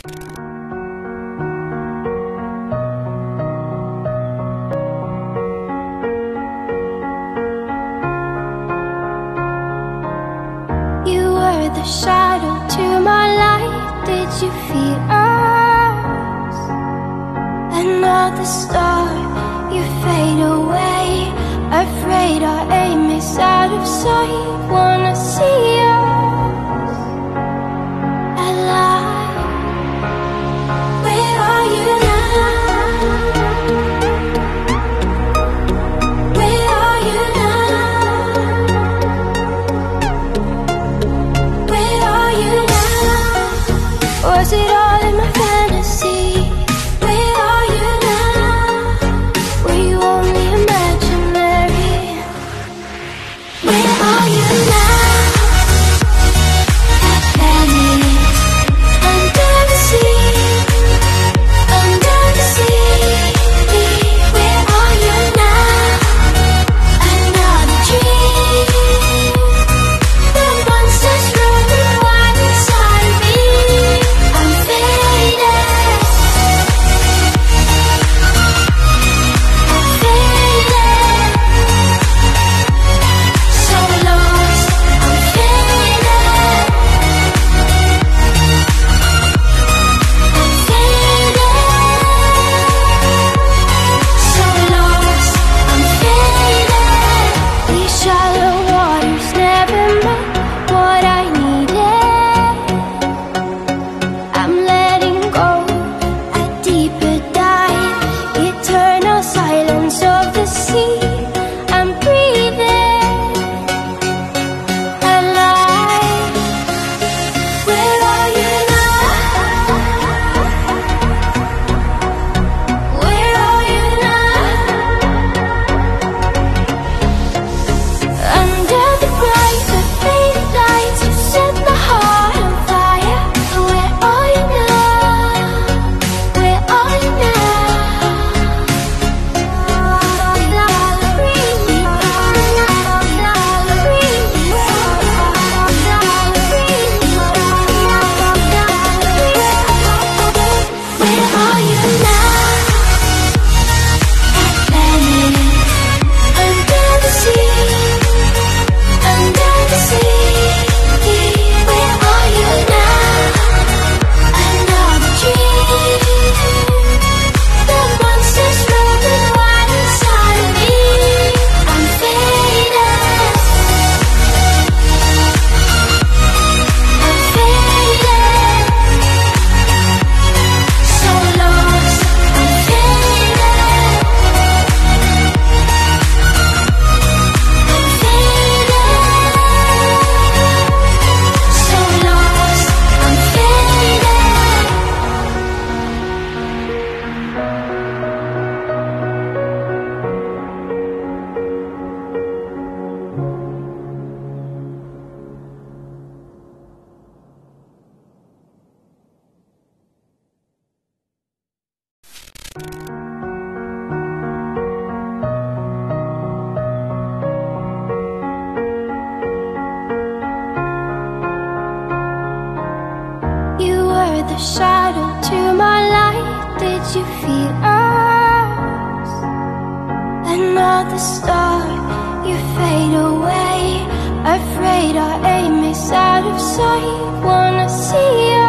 The shadow to my light, did you feel us? Another star, you fade away. Afraid our aim is out of sight. Wanna see us alive. Where are you now? Where are you now? Was it all in my fantasy? Where are you now? Were you only imaginary? Where are you now? Atlantis, under the sea, under the sea. Where are you now? Another dream. The monsters running wild inside of me. The shadow to my light, did you feel us? Another star, you fade away. Afraid our aim is out of sight. Wanna see us